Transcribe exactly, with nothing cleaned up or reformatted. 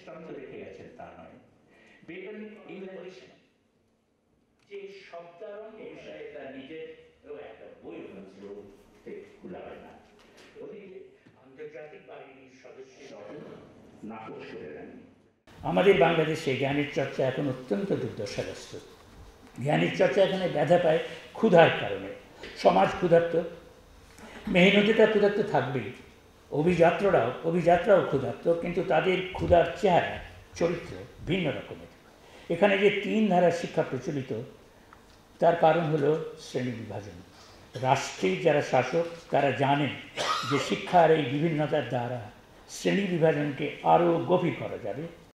দৃষ্টান্ত রেখে গেছেন তা নয়। বেকন এই বলেছেন যে শব্দারম্ভ বিষয়ে তার নিজের একটা বই খোলা হয় না, ওদিকে আন্তর্জাতিক বাহিনীর সদস্য নাকচ করে দেন। আমাদের বাংলাদেশে জ্ঞানের চর্চা এখন অত্যন্ত দুর্দশাগ্রস্ত। জ্ঞানের চর্চা এখানে ব্যথা পায় ক্ষুধার কারণে। সমাজ ক্ষুধার্ত, মেহনতিটা ক্ষুধার্ত থাকবেই, অভিযাত্রাও অভিযাত্রাও ক্ষুধার্ত, কিন্তু তাদের ক্ষুধার চেহারা চরিত্র ভিন্ন রকমের। এখানে যে তিন ধারার শিক্ষা প্রচলিত তার কারণ হলো শ্রেণী বিভাজন। রাষ্ট্রের যারা শাসক তারা জানেন যে শিক্ষার এই বিভিন্নতার দ্বারা শ্রেণী বিভাজনকে আরও গভীর করা যাবে